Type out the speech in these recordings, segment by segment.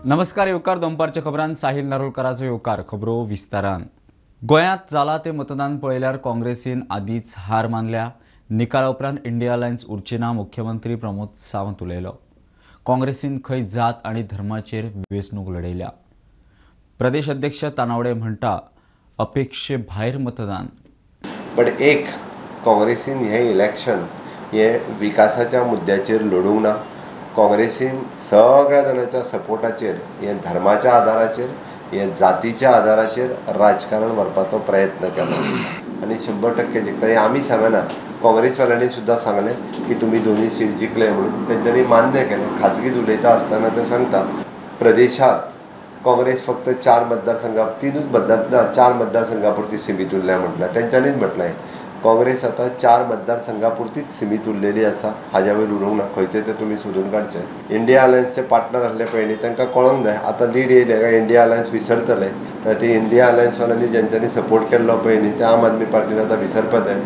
नमस्कार येवकार दोनपारच्या खबरांत साहिल नारोलकराचो येवकार खबरो विस्तारान। गोंयांत जाला ते मतदान पळयल्यार काँग्रेसीन आदींच हार मानल्या। निकाला उपरांत इंडिया अलायन्स उरची ना मुख्यमंत्री प्रमोद सावंत उलयलो। काँग्रेसीन खंय जात आनी धर्माचेर वेंचणूक लडयल्या। प्रदेश अध्यक्ष तानावडे म्हणटा अपेक्षे भायर मतदान। पण एक काँग्रेसीन हे इलेक्शन हे विकासाच्या मुद्द्याचेर लडूंक ना। काँग्रेसीन सगळ्या जाणांच्या सपोर्टाचेर हे धर्माच्या आदाराचेर हे जातीच्या आदाराचेर राजकारण व्हरपाचो प्रयत्न केलो आनी 100% जिखता हे आमी सांगना। काँग्रेसवाल्यांनी सुद्दां सांगलें की तुमी दोनूय सीट जिखले म्हणून तेंच्यांनी मान्य केलें। खाजगीत उलयता आसतना ते सांगता प्रदेशांत काँग्रेस फक्त 4 मतदारसंघापुरती सीमित उरल्या म्हटल्यार तेंच्यांनीच म्हटलें काँग्रेस आता 4 मतदारसंघापुरतीच सीमित उरलेली आसा। हाज्या वयर उरूंक ना। खंयचे ते तुमी सोदून काडचे। इंडिया अलायन्सचे पार्टनर आसले पळय न्ही तांकां कळोंक जाय आतां लीड येयले काय इंडिया अलायन्स विसरतले तर ती इंडिया अलायन्सवाल्यांनी जेंच्यांनी सपोर्ट केल्लो पळय न्ही ते आम आदमी पार्टीन आतां विसरपा जाय।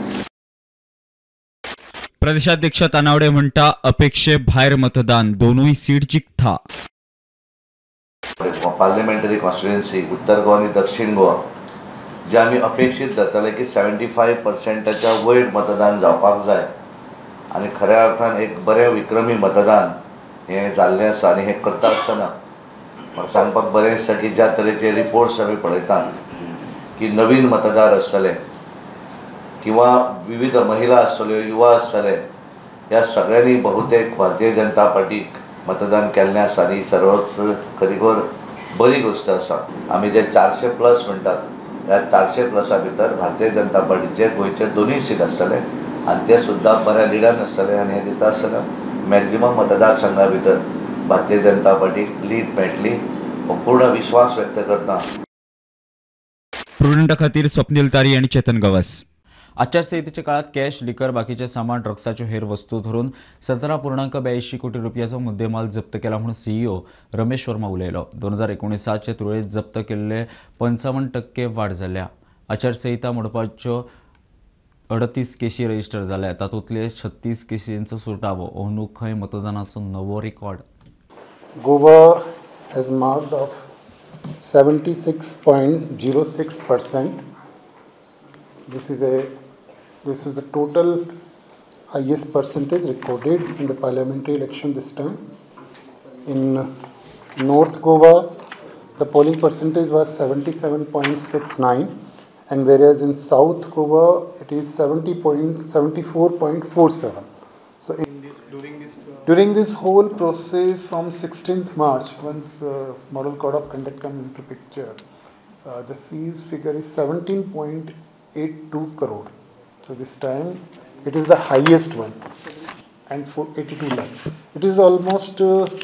प्रदेशाध्यक्ष तानावडे म्हणटा अपेक्षे भायर मतदान दोनूय सीट जिखता। पार्लिमेंटरी कॉन्स्टिट्युएन्सी उत्तर गोवा आणि दक्षिण गोवा जे आम्ही अपेक्षित धरतले की 75%च्या वयर मतदान जावपाक जाय आणि खऱ्या अर्थान एक बरें विक्रमी मतदान हे जाल्लें आसा आनी हें करता आसतना म्हाका सांगपाक बरें दिसता की ज्या तरेचे रिपोर्ट्स आमी पळयतात की नवीन मतदार आसतले किंवा विविध महिला आसतल्यो युवा आसतले ह्या सगळ्यांनी बहुतेक भारतीय जनता पार्टीक मतदान केल्लें आसा आनी सर्वत्र खरीखोर बरी गोष्ट आसा। आमी जे 400+ म्हणटात त्या 400+ भितर भारतीय जनता पार्टीचे गोंयचे दोनूय सीट आसतले आनी ते सुद्दां बऱ्या लिडान आसतले आनी हे दिता आसतना मॅक्झिमम मतदारसंघा भितर भारतीय जनता पार्टीक लीड मेळटली हो पूर्ण विश्वास व्यक्त करता। प्रुडंटा खातीर स्वप्नील तारी आनी चेतन गवस। आचारसंहितेच्या काळात कॅश लिकर बाकीचे सामान ड्रग्साच्यो हेर वस्तू धरून 17.82 कोटी रुपयाचो मुद्देमाल जप्त केला म्हणून सीईओ रमेश वर्मा उलयलो। 2019चे तुळेंत जप्त केल्ले 55% वाड जाल्या। आचारसंहिता मोडपाच्यो 38 केसी रजिस्टर जाल्या तातूंतले 36 केसींचो सुटावो अंदू खंय मतदानाचो नवो record. Goa has marked off 76.06%. This is the total highest percentage recorded in the parliamentary election this time. In North Goa, the polling percentage was 77.69, and whereas in South Goa it is 74.47. So during this whole process from 16th March, once Model Code of Conduct comes into picture, the seized figure is 17.82 crore. So this time it is the highest one, and 82 lakh. It is almost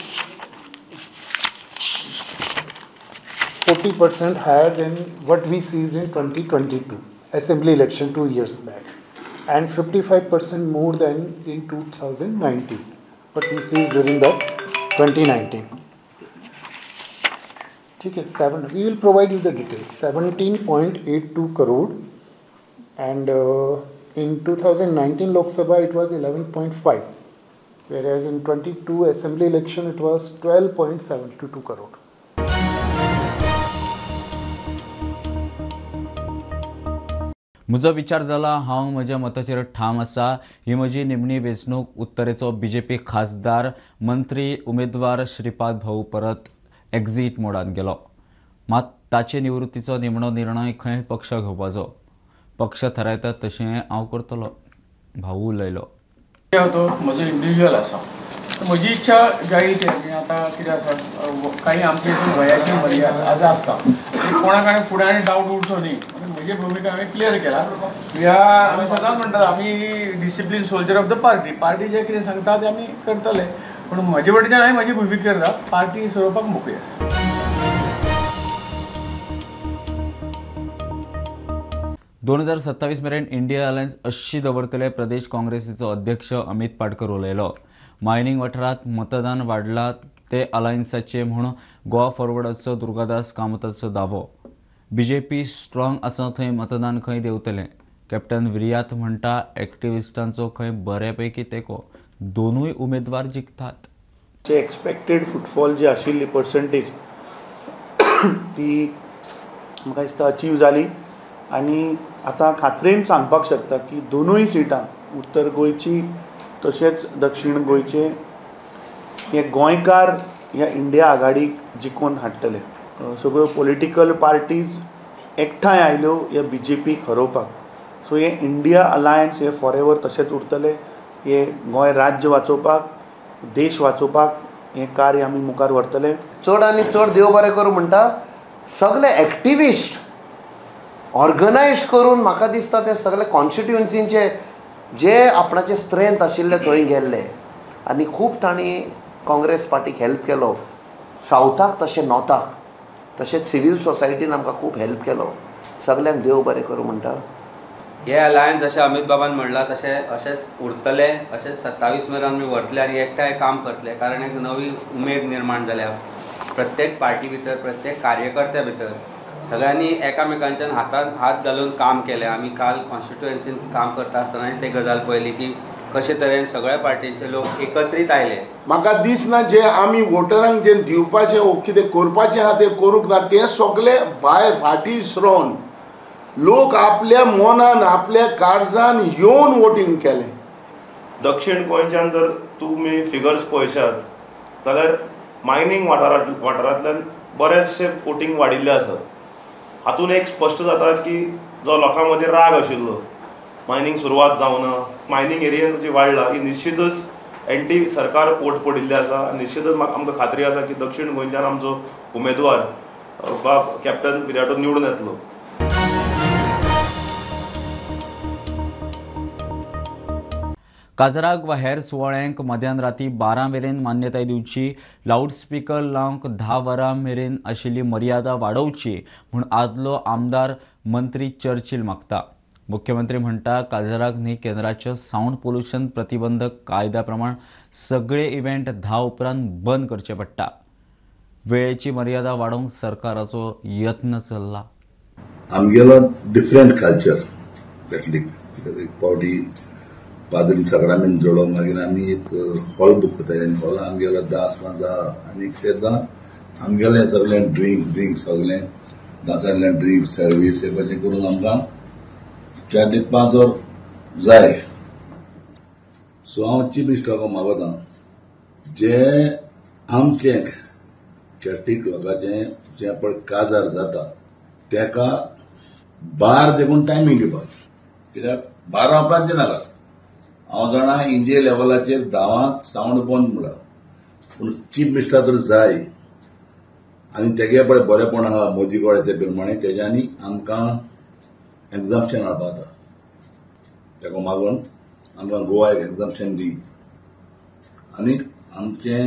40% higher than what we seized in 2022 assembly election 2 years back, and 55% more than in 2019 what we seized during that 2019. Okay, we will provide you the details. 17.82 crore, and in 2019 Lok Sabha it was 11.5, whereas in 22 assembly election it was 12.72 crore. म्हजो विचार जाला हांव म्हज्या मताचेर ठाम आसा। ही म्हजी निमणी वेंचणूक उत्तरेचो बीजेपी खासदार मंत्री उमेदवार श्रीपाद भाऊ परत एक्झिट मोडान गेलो। मात ताचे निवृत्तीचो निमणो निर्णय खंय पक्ष घेवपाचो पक्ष थारायता तशें हांव करतलो भाऊ उलयलो। तो म्हजो इंडिविज्युअल आसा म्हजी इच्छा जायी ते आतां कितें जाता काही आमची वयाची मर्यादा आसता कोणाक फुडारी डावट उरचो न्ही म्हजी भुमिका हांवें क्लियर केला। आमी सदांच म्हणटात आमी discipline soldier of the party जे कितें सांगता ते आमी करतले पूण म्हजे वटेच्यान हांवें म्हजी भुमिका करता पार्टी सोडोवपाक मोकळी आसा। 2027 मेरेन इंडिया अलायन्स अशी दवरतले प्रदेश काँग्रेसीचो अध्यक्ष अमित पाटकर उलयलो। मायनिंग वाठारांत मतदान वाडला ते अलायन्साचे म्हूण गोवा फॉरवर्डाचो दुर्गादास कामताचो दावो। बीजेपी स्ट्रॉंग आसा थंय मतदान खंय देंवतलें। कॅप्टन विर्यात म्हणटा एक्टिविस्टांचो खंय बऱ्यापैकी तेंको दोनूय उमेदवार जिखतात। जे एक्सपेक्टेड फुटफॉल जी आशिल्ली पर्संटेज ती म्हाका दिसता अचीव जाली आनी आतां खात्रेन सांगपाक शकता की दोनूय सिटां उत्तर गोंयची तशेंच दक्षिण गोंयचे हे गोंयकार ह्या इंडिया आघाडीक जिखून हाडटले. सगळ्यो पॉलिटिकल पार्टीज एकठांय आयल्यो ह्या BJPक हरोवपाक. सो हे इंडिया अलायन्स हे फॉर तशेंच उरतले. हे गोंय राज्य वाचोवपाक देश वाचोवपाक हे कार्य आमी मुखार व्हरतले. चड आनी चड देव बरें करूं म्हणटा सगळे एक्टिविस्ट ऑर्गनायज करून म्हाका दिसता ते सगळे कॉन्स्टिट्युएन्सींचे जे आपणाचे स्ट्रेंथ आशिल्ले थंय गेल्ले आनी खूब तांणी काँग्रेस पार्टीक हेल्प केलो. सावथाक तशें नॉर्थाक तशेंच सिवील सोसायटीन आमकां खूब हेल्प केलो. सगल्यांक देव बरें करूं म्हणटा. हे अलायन्स जशें अमित बाबान म्हणलां तशें अशेंच उरतले. अशेंच 27 मेरेन आमी व्हरतले आनी एकठांय काम करतले. कारण एक नवी उमेद निर्माण जाल्या प्रत्येक पार्टी भितर प्रत्येक कार्यकर्त्या भितर. सगळ्यांनी एकामेकांच्यान हातान हात घालून काम केलें. आमी काल कॉन्स्टिट्युएन्सीन काम करता आसतना ते गजाल पळयली की कशे तरेन सगळ्या पार्टींचे लोक एकत्रीत आयले. म्हाका दिसना जे आमी वोटरांक जे दिवपाचें वो कितें करपाचें आहा तें करूंक ना तें सगळें भायर फाटीं सरोन लोक आपल्या मनान आपल्या काळजान येवन वोटींग केलें. दक्षिण गोंयच्यान जर तुमी फिगर्स पळयशात जाल्यार मायनींग वाठारांतल्यान बरेचशे वोटींग वाडिल्लें आसा. हातून एक स्पश्ट जाता की जो लोकां मदीं राग आशिल्लो मायनींग सुरवात जावना मायनींग एरियेन जी वाडला ही निश्चितच एंटी सरकार वोट पडिल्ले आसा. निश्चितच आमकां खात्री आसा की दक्षिण गोंयच्यान आमचो उमेदवार बाब कॅप्टन विराटो निवडून येतलो. काजराक वा हेर सुवाळ्यांक मध्यान राती 12 मेरेन मान्यताय दिवची. लावडस्पीकर लावंक 10 वरां मेरेन आशिल्ली मर्यादा वाडोवची म्हूण आदलो आमदार मंत्री चर्चिल मागता. मुख्यमंत्री म्हणटा काजराक न्ही केंद्राच्या सावंड पोल्युशन प्रतिबंधक कायद्या प्रमाण सगळे इव्हेंट 10 उपरांत बंद करचे पडटा. वेळेची मर्यादा वाडोवंक सरकाराचो यत्न चल्ला. आमगेलो डिफरंट कल्चर कॅथलीक पावटी पाद्री सक्रामेंत जोडोवंक मागीर आमी एक हॉल बूक करता आनी हॉलान आमगेलो 10 आनी तेन्ना आमगेलें सगळें ड्रिंक सगळें दासांतल्यान ड्रिंक सर्वीस हे भाशेन करून आमकां 4 ते 5 वर जाय. सो हांव चीफ मिनिस्टराक मागता जे आमचे कॅथलीक लोकांचें जे पळय काजार जाता तेका बार देखून टायमींग दिवपाक. कित्याक 12 उपरांतचे नाका. हांव जाणा इंडिया लेवलाचेर 10 सावंड बंद म्हणला पूण चीफ मिनिस्टर तर जाय आनी तेगे पळय बरेपण आहा मोदी कडेन ते प्रमाणे तेज्यांनी आमकां एक्झाम्पशन हाडपा जाता. तेका मागून आमकां गोवा एक एक्झाम्पशन दी आनी आमचे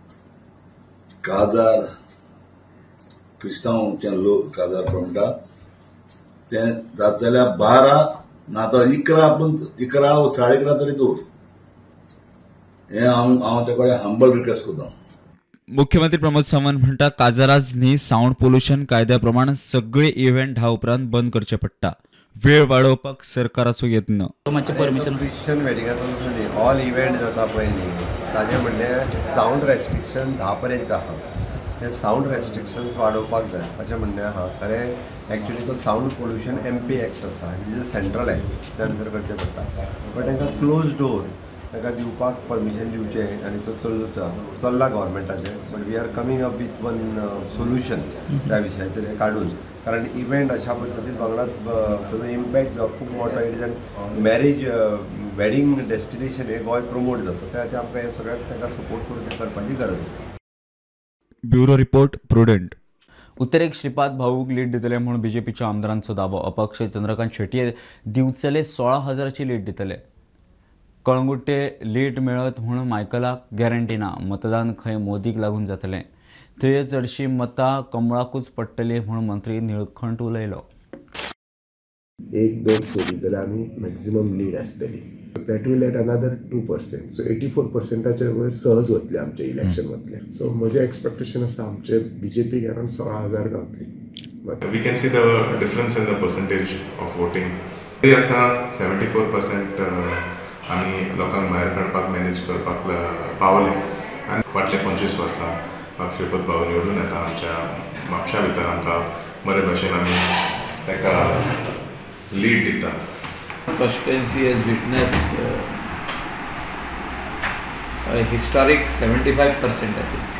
काजार क्रिस्तांवचे लोक काजार म्हणटा ते जाता जाल्यार 12 ना तो 11 पूण 11 वा 11:30 तरी दवर. हे हांव ते कडेन हंबल रिक्वेस्ट करता. मुख्यमंत्री प्रमोद सावंत म्हणटा काजाराज न्ही सावंड पोल्युशन कायद्या प्रमाण सगळे इव्हेंट 10 उपरांत बंद करचे पडटा. वेळ वाडोवपाक सरकाराचो यत्न. क्रिश्चन वेडिंगांत ऑल इव्हेंट जाता पळय न्ही ताजें म्हणणें सावंड रेस्ट्रिक्शन 10 पर्यंत आहा. हे सावंड रेस्ट्रिक्शन्स वाडोवपाक जाय अशें म्हणणें आहा. खरें एक्चुली तो सावंड पोल्युशन MP एक्ट आसा इज अ सेंट्रल एक्ट त्या भितर करचें पडटा. बट तांकां क्लोज डोर ताका दिवपाक परमिशन दिवचें आनी तो चल्ला गव्हर्मेंटाचें. But we are coming up with one solution त्या विशयाचेर हें काडून. कारण इव्हेंट अशा पद्दतीन वांगडाच ताजो इम्पॅक्ट जो खूब मोठो it is an marriage wedding destination हे गोंय प्रमोट जाता. त्या खातीर आमकां हे सगळ्यांक तांकां सपोर्ट करून ते करपाची गरज आसा. Bureau report Prudent. उत्तरेक श्रीपाद भाऊक लीड दितले म्हणून बीजेपीच्या आमदारांचो दावो. अपक्ष चंद्रकांत शेटये दिवचले 16,000ची लीड दितले. कळंगुट्टे लीड मेळत म्हणून मायकलाक गॅरंटी ना. मतदान खंय मोदीक लागून जातलें. थंय चडशीं मतां कमळाकूच पडटलीं म्हणून मंत्री निळखंठ उलयलो. 1-2 सोडी जाल्यार आमी मॅक्झिमम लीड आसतली. That will eat another 2%. So 84%च्या वयर सहज वतले आमचे इलेक्शन वतले. सो म्हजें एक्सपेक्टेशन आसा आमचे BJPक अरावंड 16,000 गावतली. We can see the difference in the percentage of voting. तरी आसतना 74% आमी लोकांक भायर काडपाक मॅनेज करपाक पावले आनी फाटले 25 वर्सां म्हाका श्रीपत भाऊ निवडून येता आमच्या म्हापशा भितर आमकां बरे भशेन आमी ताका लीड दिता. Constituency has witnessed a historic 75%, I think.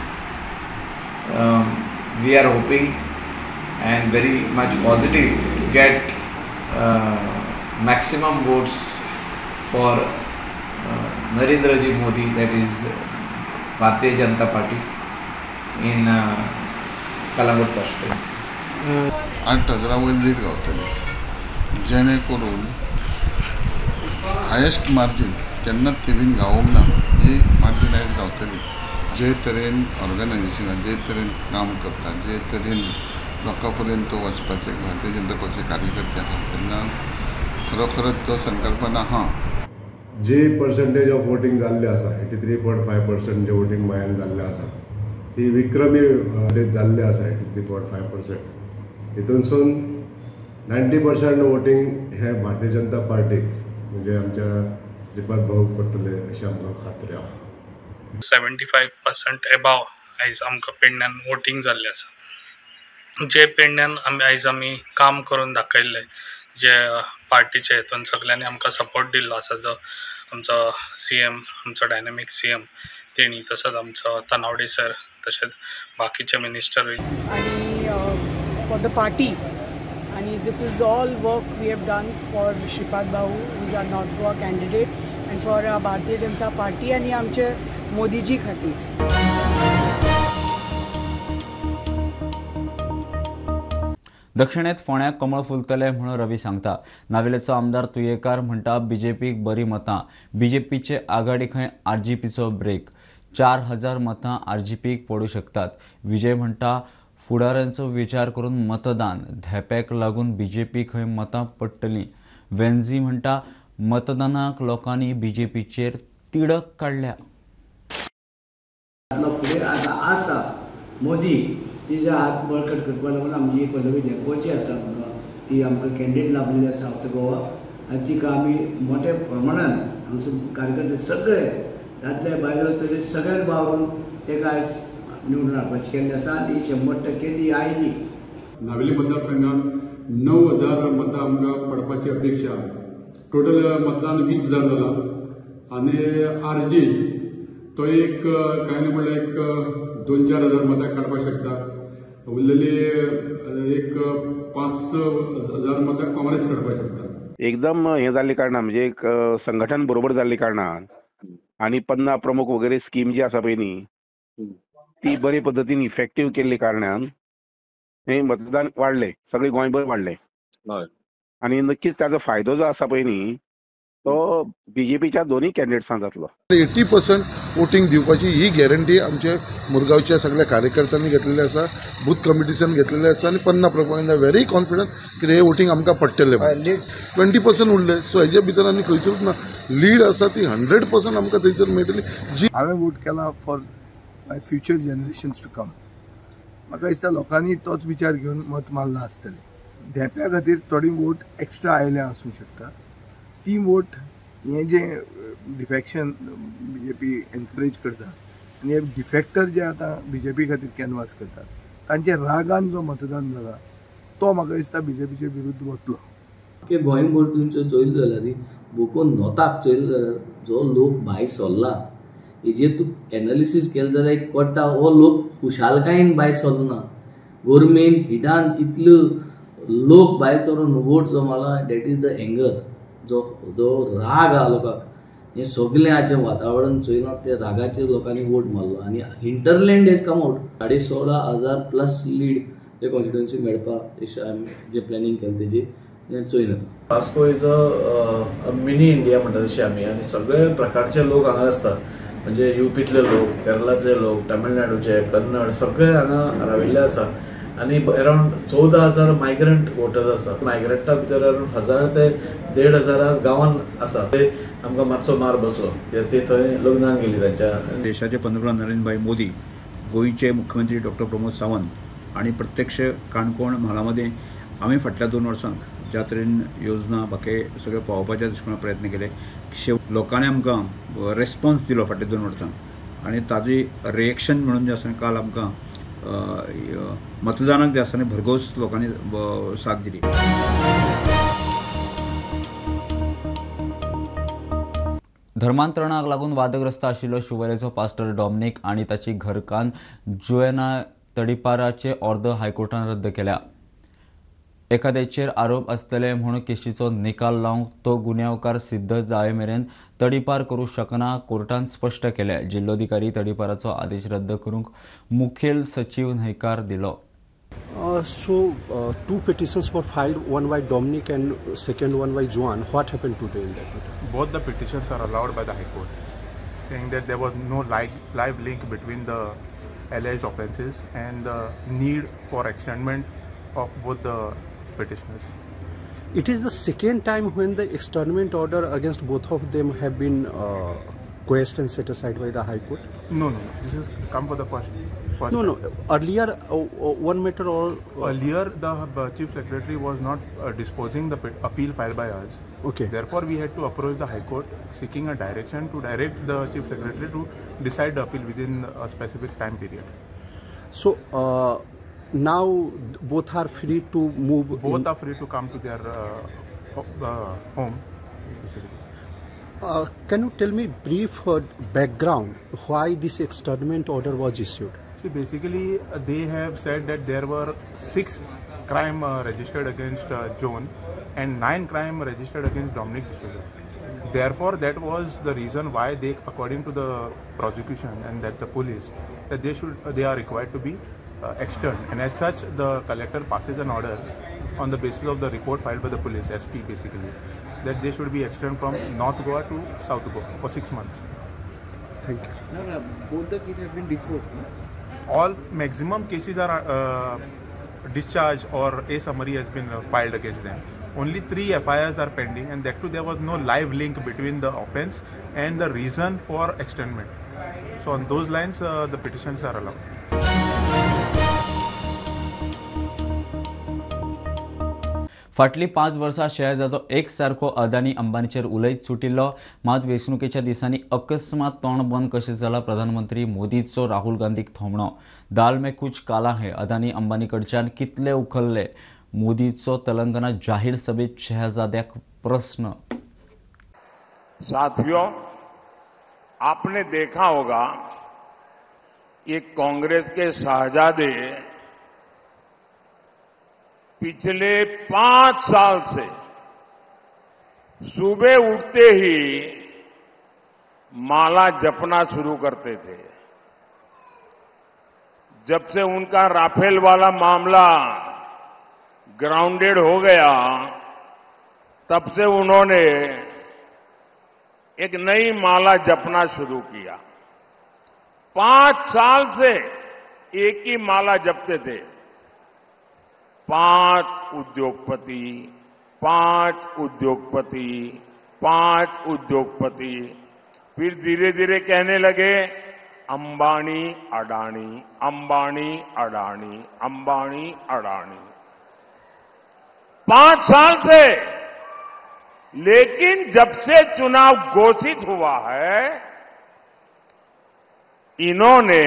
We are hoping and very much positive to get maximum votes for Narendra Ji Modi, that is Bharatiya Janata Party in Kalamot constituency. 8,000 वयर lead गावतली, जेणे करून highest margin केन्नाच टिवीन गावूंक ना. ही मार्जिनायज गावतली. जे तरेन ऑर्गनायजेशनां जे तरेन काम करतात, जे तरेन लोकां पर्यंत वचपाचे भारतीय जनता पक्षाचे कार्यकर्ते आहात, तेन्ना खरोखरच तो संकल्पना आहा. जे पर्संटेज ऑफ वोटींग जाल्ले आसा 83.5% जे वोटींग मायन जाल्ले आसा ती विक्रमी रेट जाल्ले आसा 83.5%. हितूनसून 90% वोटींग हे भारतीय जनता पार्टीक म्हणजे आमच्या श्रीपाद भाऊ पडटले अशी आमकां खात्री आहा. 75% एबाव आयज आमकां पेडण्यान वोटींग जाल्लें आसा. जे पेडण्यान आयज आमी काम करून दाखयल्लें, जे पार्टीचे हितून सगळ्यांनी आमकां सपोर्ट दिल्लो आसा, जो आमचो CM, आमचो डायनॅमीक CM तेणी, तसोच आमचो तनावडे सर, तशेंच बाकीचे मिनिस्टर आनी फॉर द पार्टी. आणि this is all work we have done for Shripad Babu, who is our North Goa candidate, and for Bharatiya Janata Party आणि आमचे मोदीजी खातीर. दक्षिणेत फोंड्याक कमळ फुलतले म्हणून रवी सांगता. नावेलेचो आमदार तुयेकार म्हणटा बीजेपीक बरी मतां. बीजेपीचे आघाडी खंय RGPचो ब्रेक. 4,000 मतां RGPक पडू शकतात. विजय म्हणटा फुडाऱ्यांचो विचार करून मतदान. धेप्याक लागून बीजेपी खंय मतां पडटलीं. वेन्झी म्हणटा मतदानाक लोकांनी बीजेपीचेर तिडक काडल्या. फुडें आसा मोदी तिजे हात बळकट करपा लागून आमची पदवी देंपोवची आसा. आमकां ती आमकां कॅन्डिडेट लाभलेली आसा सावथ गोवा, आनी तिका आमी मोठ्या प्रमाणान हांगसर कार्यकर्ते सगळे दादले बायलो सगळ्यांक वावरून तेका आयज निवडून हाडपाचें केल्लें आसा आनी 100% ती आयली. नावेली मतदारसंघात 9,000 मतां आमकां पडपाची अपेक्षा. टोटल मतदान 20,000 जालां आनी RG तो एक कांय ना म्हणल्यार एक 2-4 हजार मतां काडपाक शकता. उरलेली एक 5-6 हजार मतां काँग्रेस काडपाक शकता. एकदम हे जाल्ले कारणान म्हणजे एक संघटन बरोबर जाल्ले कारणान आनी 50 प्रमुख वगैरे स्कीम जी आसा पळय न्ही ती बरे पद्धतीन इफेक्टीव केल्ले कारणान हे मतदान वाडले, सगळे गोंयभर वाडले. आनी नक्कीच ताजो फायदो जो आसा पळय न्ही तो बीजेपीच्या दोन्ही कॅन्डिडेट्सांक जातलो. 80% वोटींग दिवपाची ही गॅरंटी आमच्या मुरगांवच्या सगळ्या कार्यकर्त्यांनी घेतलेली आसा, बूथ कमिटीसान घेतलेली आसा आनी 50% व्हेरी कॉन्फिडंट की हे वोटींग आमकां पडटलें. 20% उरले. सो हेजे भितर आनी खंयचरूच ना. लीड आसा ती 100% आमकां थंयसर मेळटली. जी हांवें वोट केला for my future generations to come. म्हाका दिसता लोकांनी तोच विचार घेवन मत मारला आसतलें. धेप्या खातीर थोडी वोट एक्स्ट्रा आयल्या आसूंक शकता. ती वोट हे जे डिफेक्शन BJP एनकरेज करता आनी हे डिफेक्टर जे आतां BJP खातीर कॅनवास करतात तांचे रागान जो मतदान जाला तो म्हाका दिसता BJPचे विरुद्ध वतलो. गोंयभर तुमचो चोयलो जाल्यार बोकोन नोताक चोयलो जाल्यार जो लोक भायर सरला हेजेर तूं एनालिसीस केलें जाल्यार एक कळटा हो लोक खुशालकायेन भायर सरना. गव्हर्मेंट हिटान इतलो लोक भायर सरून वोट जो मारला दॅट इज द एंगर. जो राग आहा लोकांक हे सगळें आज जें वातावरण चोयलां त्या रागाचेर लोकांनी वोट मारलो आनी hinterland has come out. 16,500 plus lead ते कॉन्स्टिट्युएन्सी मेळपाक जे प्लॅनिंग केलें तेजेर चोयलां. Vasco is a mini India म्हणटा तशी आमी आनी सगळे प्रकारचे लोक हांगा आसतात. म्हणजे UPतले लोक, केरळातले लोक, तामिळनाडूचे, कन्नड सगळे हांगा राविल्ले आसा आनी अरावंड 14,000 मायग्रंट वोटर्स आसा. मायग्रंटा भितर अरावंड 1,000 ते 1,500 गांवान आसा. ते आमकां मातसो मार बसलो. ते थंय लग्नाक गेली तांच्या. देशाचे पंतप्रधान नरेंद्र मोदी, गोंयचे मुख्यमंत्री डॉक्टर प्रमोद सावंत आणि प्रत्यक्ष काणकोण म्हालामध्ये आम्ही फाटल्या 2 वर्सांक ज्या तरेन योजना बाकी सगळे पावोवपाचे दृश्टीकोनान प्रयत्न केले. लोकांनी आमकां रेस्पॉन्स दिलो फाटल्या 2 वर्सांक आनी ताजी रिएक्शन म्हणून जे आसा काल आमकां मतदानाक जे आसा न्ही भरघोस लोकांनी साथ दिली. धर्मांतरणाक लागून वादग्रस्त आशिल्लो शिवोलेचो पास्टर डॉमिनिक आनी ताची घरकान्न जोएना तडीपाराचे अर्ज हायकोर्टान रद्द केल्या. एखाद्याचेर आरोप आसतले म्हूण केशीचो निकाल लावंक तो गुन्यांवकार सिद्ध जाय मेरेन तडीपार करूंक शकना कोर्टान स्पश्ट केलें. जिल्लोधिकारी तडीपाराचो आदेश रद्द करूंक मुखेल सचिव न्हयकार दिलो. So two petitions were filed, one by Dominic and second one by Joan. What happened today in that matter? Both the petitions are allowed by the High Court, saying that there was no live link between the alleged offences and the need for extendment of both the petitioners. It is the second time when the externment order against both of them have been quashed and set aside by the High Court? No. This has come for the first No. Earlier, one matter or earlier the Chief Secretary was not disposing the appeal filed by us. Okay. Therefore, we had to approach the High Court seeking a direction to direct the Chief Secretary to decide the appeal within a specific time period. So now both are free to move. Both are free to come to their home. Can you tell me brief background why this externment order was issued? See, basically, they have said that there were 6 crimes registered against Joan and 9 crimes registered against Dominic D'Souza. Therefore, that was the reason why they, according to the prosecution and that the police, that they are required to be externed. And as such, the collector passes an order on the basis of the report filed by the police, SP basically, that they should be extended from North Goa to South Goa for 6 months. Thank you. Now, both the cases have been disposed, no? All maximum cases are discharged or a summary has been filed against them. Only 3 FIRs are pending, and that too there was no live link between the offence and the reason for extendment. So on those lines, the petitions are allowed. फाटली 5 वर्सां शेहजादो एक सारको अदानी अंबानीचेर उलयत सुटिल्लो. मात वेंचणुकेच्या दिसांनी अकस्मात तोंड बंद कशें जाला प्रधानमंत्री मोदीचो राहुल गांधीक थोमणो. दाल में कुछ काला है. अदानी अंबानी कडच्यान कितले उखल्ले. मोदीचो तेलंगणा जाहीर सभेत शेहजाद्याक प्रश्न. साथियों, आपने देखा होगा ये कांग्रेस के शहजादे पिछले 5 साल से सुबह उठते ही माला जपना शुरू करते थे. जब से उनका राफेल वाला मामला ग्राउंडेड हो गया, तब से उन्होंने एक नई माला जपना शुरू किया. 5 साल से एक ही माला जपते थे. 5 उद्योगपति, 5 उद्योगपति, 5 उद्योगपति. फिर धीरे धीरे कहने लगे अंबानी अडानी, अंबानी अडानी, अंबानी अडानी. 5 साल से. लेकिन जब से चुनाव घोषित हुआ है, इन्होंने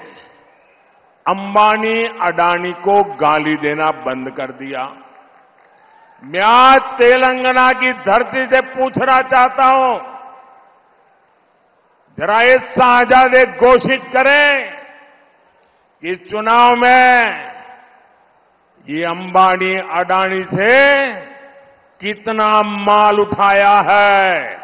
अंबानी अडानी को गाली देना बंद कर दिया. मैं आज तेलंगाना की धरती से पूछना चाहता हूं, जरा ये शहजादे घोषित करें कि इस चुनाव में ये अंबानी अडानी से कितना माल उठाया है.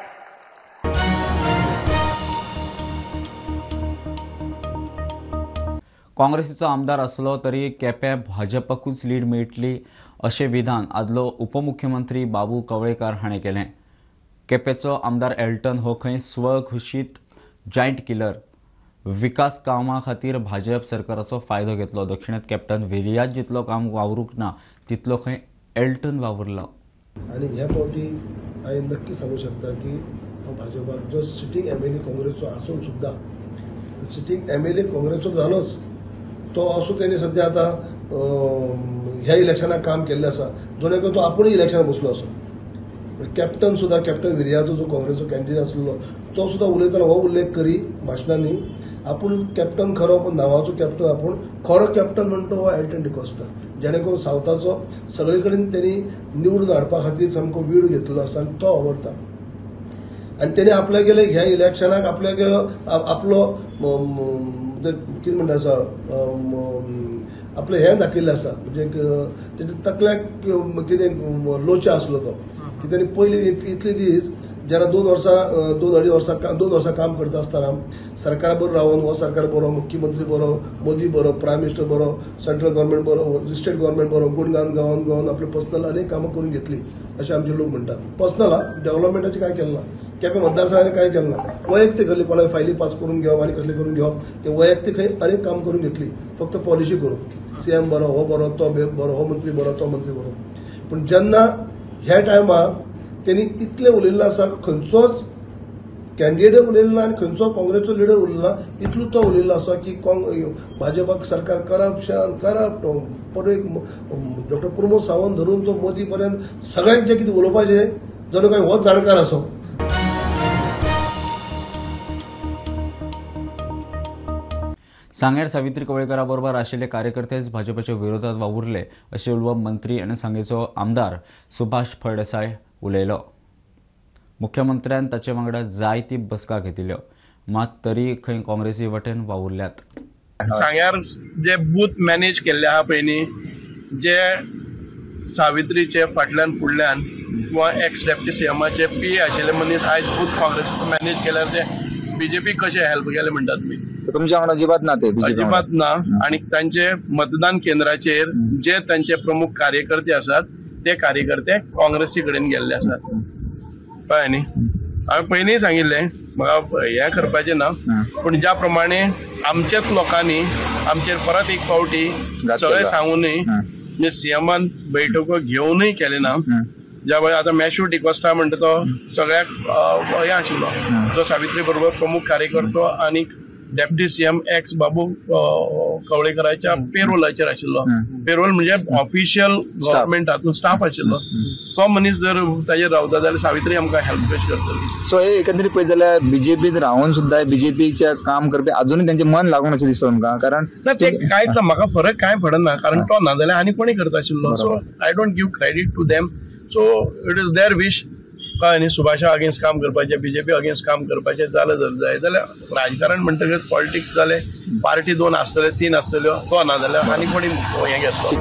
काँग्रेसीचो आमदार असलो तरी केप्यां भाजपाकूच लीड मेळटली अशें विधान आदलो उपमुख्यमंत्री बाबू कवळेकार हाणें केलें. केपेंचो आमदार एल्टन हो खंय स्वघोशीत जायंट किलर. विकास कामां खातीर भाजप सरकाराचो फायदो घेतलो. दक्षिणेंत कॅप्टन वेलियात जितलो काम वावरूंक ना तितलो खंय एल्टन वावरलो. आणि ह्या फावटी हांवें नक्की सांगू शकता की भाजपाक जो सिटींग MLA काँग्रेसचो आसून सुद्दां सिटींग MLA काँग्रेसचो जालोच तो असो तेणी सध्या आतां ह्या इलेक्शनाक काम केल्लें आसा. जोनेको तो आपुणूय इलेक्शनाक बसलो असो. कॅप्टन सुद्दां कॅप्टन विरियातो जो काँग्रेसचो कॅन्डिडेट आसलो तो सुद्दां उलयतना हो उल्लेख करी भाशणांनी आपूण कॅप्टन खरो पूण नांवाचो कॅप्टन आपूण खरो कॅप्टन म्हणटा हो एल्टन डिकोस्टा जेणे करून सावथाचो सगळे कडेन त्यांनी निवडून हाडपा खातीर सामको वेळ घेतलो आसा आनी तो आवडटा आनी तेणी आपल्या गेले ह्या इलेक्शनाक आपल्या गेलो आपलो कितें म्हणटा आसा आपलें हें दाखयल्लें आसा म्हणजे तेच्या तकल्याक कितें लोचा आसलो तो की तेणी पयलीं इतले दीस जेन्ना 2 वर्सां काम करता आसतना सरकारा बरोबर रावन हो सरकार बरो मुख्यमंत्री बरो मोदी बरो प्रायम मिनिस्टर बरो सेंट्रल गव्हर्मेंट बरो स्टेट गव्हर्मेंट बरो गुणगान गावन आपले पर्सनल अनेक कामां करून घेतली अशें आमचे लोक म्हणटात. पर्सनल डेव्हलपमेंटाचें काय केलें ना, केपें मतदारसंघाचें काय केलें ना, वैयक्तीक कसली कोणाय फायली पास करून घेवप आनी कसली करून घेवप ते वैयक्तीक अनेक काम करून घेतली फक्त पॉलिसी करून सीएम बरो हो बरो तो बरो हो मंत्री बरो तो मंत्री बरो. पूण जेन्ना ह्या टायमार त्यांनी इतले उलयल्लें आसा खंयचोच कॅन्डिडेट उलयल्लो ना आनी खंयचो काँग्रेसचो लिडर उलयलो ना इतलो तो उलयल्लो आसा की भाजपाक सरकार करप्शन परत डॉक्टर प्रमोद सावंत धरून तो मोदी पर्यंत सगळ्यांक जे कितें उलोवपाचें जणू काय होच जाणकार आसो. सांगेर सावित्री कवळेकरा बरोबर आशिल्ले कार्यकर्तेच भाजपाच्या विरोधात वावुरले अशें उलोवप मंत्री आनी सांगेचो आमदार सुभाष फळदेसाय उलयलो. मुख्यमंत्र्यान ताचे वांगडा जायती बसका घेतिल्ल्यो मात तरी खंय काँग्रेसी वटेन वावुरल्यात. सांग्यार जे बूथ मॅनेज केल्ले आहा पयलीं जे सावित्रीचे फाटल्यान फुडल्यान किंवा एक्स डेप्टी सीएमाचे पी आशिल्ले मनीस आयज बूथ काँग्रेस मॅनेज केल्यार ते बीजेपी कशें हेल्प केले म्हणटात तुमी. तुमच्या वांगडा अजिबात ना ते अजिबात ना. आणि तांचे मतदान केंद्राचेर जे तांचे प्रमुख कार्यकर्ते आसात ते कार्यकर्ते काँग्रेसी कडेन गेल्ले आसात कळ्ळें न्ही. हांवें पयलीं सांगिल्लें म्हाका हें करपाचें ना पूण ज्या प्रमाणे आमच्याच लोकांनी आमचेर परत एक फावटी सगळे सांगूनय म्हणजे सीएमान बैठको घेवनूय केले ना. ज्या वेळार आतां मॅशू डिकोस्टा म्हणटा तो सगळ्याक हें आशिल्लो जो सावित्री बरोबर प्रमुख कार्यकर्तो आनी डेप्टी सीएम एक्स बाबू कवळेकराच्या पेरोलाचेर आशिल्लो. पेरोल म्हणजे ऑफिशियल गव्हर्मेंटातून स्टाफ आशिल्लो. तो मनीस जर ताजेर रावता जाल्यार सावित्री आमकां हेल्प कशी करतली. सो हे एकंदरीत पळयत जाल्यार बीजेपीत रावन सुद्दां बीजेपीचे काम करपी अजूनय त्यांचे मन लागून अशें दिसता तुमकां. कारण ते कांयच म्हाका फरक कांय पडना कारण तो ना जाल्यार आनी कोणी करता आशिल्लो. So I don't give credit to them. So it is their wish कळ्ळें न्ही. सुभाषा अगेन्स्ट काम करपाचें बीजेपी अगेन्स्ट काम करपाचें जालें जर जाय जाल्यार राजकारण म्हणटकच पॉलिटिक्स जालें पार्टी 2 आसतल्यो 3 आसतल्यो तो ना जाल्यार आनी कोणी हें घेतलो.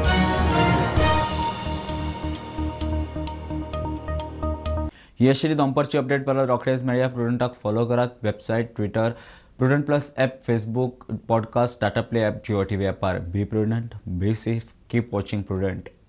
ही आशिल्ली दनपारची अपडेट परत रोखडेच मेळया. प्रुडंटाक फॉलो करात. Website, Twitter, Prudent plus app, Facebook, podcast, Tata play app, Jio TV ॲपार. Be Prudent, be safe, keep watching prudent.